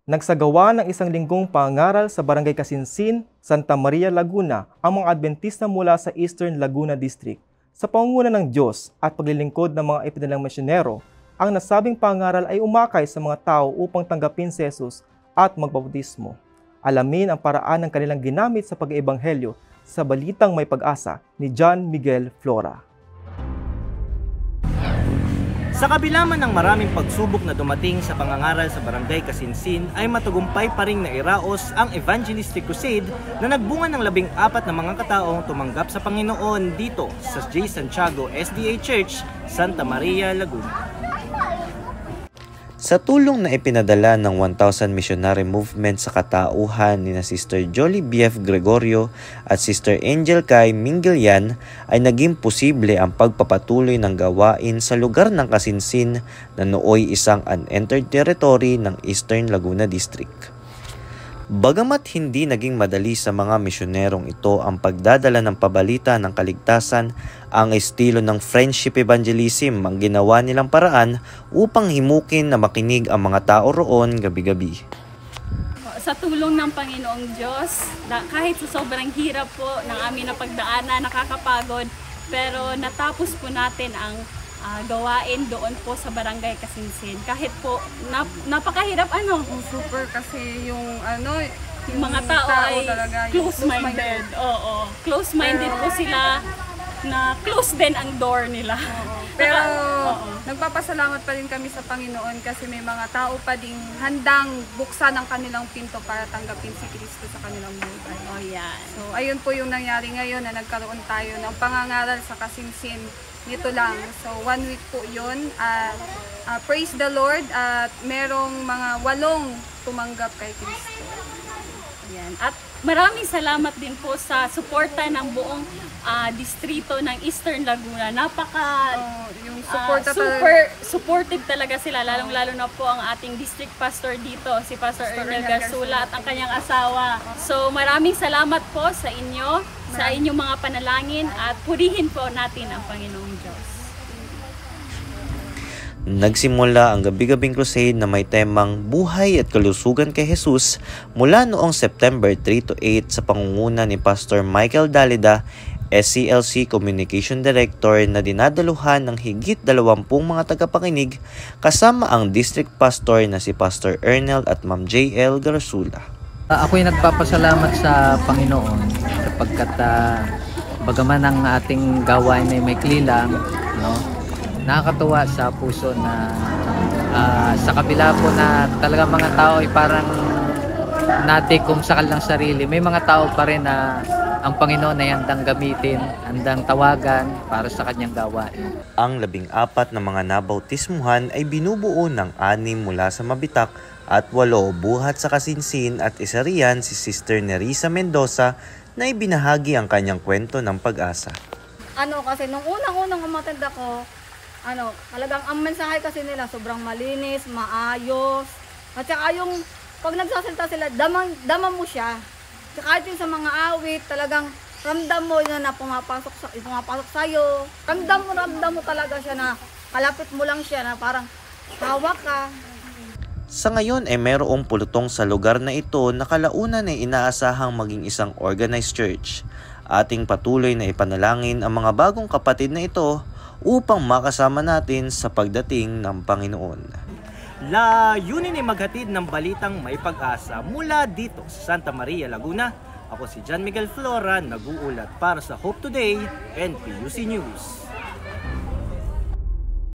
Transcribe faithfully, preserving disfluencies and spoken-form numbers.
Nagsagawa ng isang linggong pangangaral sa Barangay Kasinsin, Santa Maria, Laguna ang mga Adventista mula sa Eastern Laguna District. Sa pangunguna ng Diyos at paglilingkod ng mga ipinalang misyonero, ang nasabing pangangaral ay umakay sa mga tao upang tanggapin si Jesus at magbaptismo. Alamin ang paraan ng kanilang ginamit sa pag-iebanghelyo sa Balitang May Pag-asa ni John Miguel Flora. Sa kabila man ng maraming pagsubok na dumating sa pangangaral sa Barangay Kasinsin, ay matagumpay pa ring nairaos ang evangelistic crusade na nagbunga ng labing apat na mga kataong tumanggap sa Panginoon dito sa J. Santiago S D A Church, Santa Maria, Laguna. Sa tulong na ipinadala ng one thousand Missionary Movement sa katauhan ni na Sister Jolie B F Gregorio at Sister Angel Kai Mingilian ay naging posible ang pagpapatuloy ng gawain sa lugar ng Kasinsin na nooy isang unentered territory ng Eastern Laguna District. Bagamat hindi naging madali sa mga misyonerong ito ang pagdadala ng pabalita ng kaligtasan, ang estilo ng friendship evangelism ang ginawa nilang paraan upang himukin na makinig ang mga tao roon gabi-gabi. Sa tulong ng Panginoong Diyos, kahit sa sobrang hirap po ng aming napagdaanan, nakakapagod, pero natapos po natin ang Uh, gawain doon po sa Barangay Kasinsin. Kahit po nap napakahirap ano. Oh, super kasi yung ano yung mga tao, tao ay close-minded. Oo, close-minded po sila na close din ang door nila. Oo. Pero oo, nagpapasalamat pa rin kami sa Panginoon kasi may mga tao pa ding handang buksan ang kanilang pinto para tanggapin si Kristo sa kanilang buhay. Oh, yeah. So ayun po yung nangyari ngayon na nagkaroon tayo ng pangangaral sa Kasinsin. Nito lang. So, one week po yun. Uh, uh, praise the Lord. At uh, merong mga walong tumanggap kay Kristo. Yan. At maraming salamat din po sa suporta ng buong uh, distrito ng Eastern Laguna. Napaka oh, yung suporta uh, super supportive talaga sila. Lalong-lalo na po ang ating district pastor dito, si Pastor Ernel Garsula at ang kanyang asawa. So, maraming salamat po sa inyo, sa inyong mga panalangin at purihin po natin ang Panginoong Diyos. Nagsimula ang gabi-gabing crusade na may temang Buhay at Kalusugan kay Jesus mula noong September three to eight sa pangunguna ni Pastor Michael Dalida, S C L C Communication Director, na dinadaluhan ng higit dalawampung mga tagapakinig kasama ang District Pastor na si Pastor Ernel at Ma'am J L Garsula. Uh, ako'y nagpapasalamat sa Panginoon sapagkat uh, bagaman ang ating gawain ay may klilang, no? Nakakatuwa sa puso na uh, sa kabila po na talaga mga tao ay parang natikom sa kanilang sarili, may mga tao pa rin na ang Panginoon ay handang gamitin, handang tawagan para sa kanyang gawain. Ang labing apat na mga nabautismuhan ay binubuo ng anim mula sa Mabitak at walo buhat sa Kasinsin at isa riyan si Sister Nerissa Mendoza na ibinahagi ang kanyang kwento ng pag-asa. Ano kasi nung unang-unang umatid ako, ano, talagang ang mensahe kasi nila sobrang malinis, maayos. At saka yung pag nagsasalita sila, damang, dama mo siya. Saka kahit yung sa mga awit, talagang ramdam mo yun na pumapasok sa pumapasok sa'yo. Ramdam mo, ramdam mo talaga siya na kalapit mo lang siya na parang hawak ka. Sa ngayon ay mayroong pulutong sa lugar na ito na kalaunan ay inaasahang maging isang organized church. Ating patuloy na ipanalangin ang mga bagong kapatid na ito upang makasama natin sa pagdating ng Panginoon. Layunin ay maghatid ng balitang may pag-asa mula dito sa Santa Maria, Laguna. Ako si John Miguel Flora, nag-uulat para sa Hope Today and P U C News.